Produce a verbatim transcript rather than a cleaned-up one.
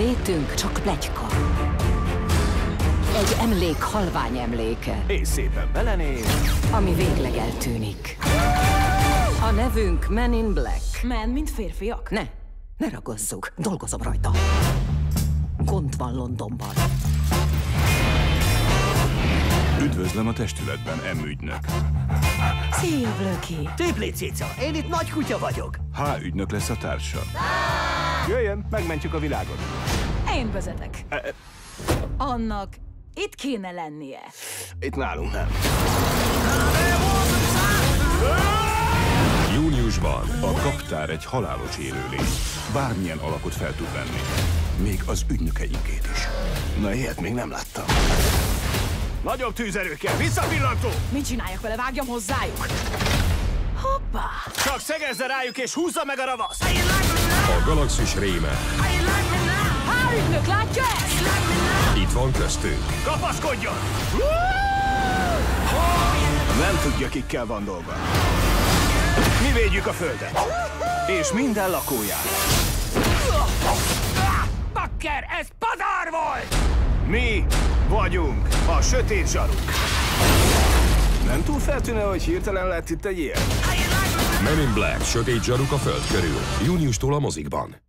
létünk csak pletyka. Egy emlék halvány emléke. És szépen belenéz. Ami végleg eltűnik. A nevünk Men in Black. Men, mint férfiak? Ne, ne ragozzuk. Dolgozom rajta. Gond van Londonban. Üdvözlöm a testületben, M ügynök. Szia, Blöki. Tripli cica, én itt nagy kutya vagyok. H ügynök lesz a társa. Jöjjön, megmentjük a világot. Én vezetek. E, e, Annak itt kéne lennie. itt nálunk nem. Júniusban a kaptár egy halálos élőlény. Bármilyen alakot fel tud venni. Még az ügynökeinkét is. Na, ilyet még nem láttam. Nagyobb tűzerőkkel, visszapillantó! Mit csináljak vele? Vágjam hozzájuk? Hoppá! Csak szegezze rájuk és húzza meg a ravasz! A galaxis réme. Há, ügynök, látja ezt? Itt van köztünk. Kapaszkodjon! Nem tudja, kikkel van dolga. Mi védjük a Földet. És minden lakóját. Bakker, ez pazar volt! Mi vagyunk a sötét zsaruk. Nem túl feltűnő, hogy hirtelen lett itt egy ilyen? Men in Black, sötét zsaruk a föld körül. Júniustól a mozikban.